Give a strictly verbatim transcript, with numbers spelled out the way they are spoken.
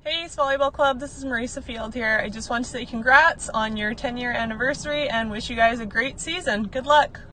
Hey East Volleyball Club, this is Marisa Field here. I just want to say congrats on your ten year anniversary and wish you guys a great season. Good luck!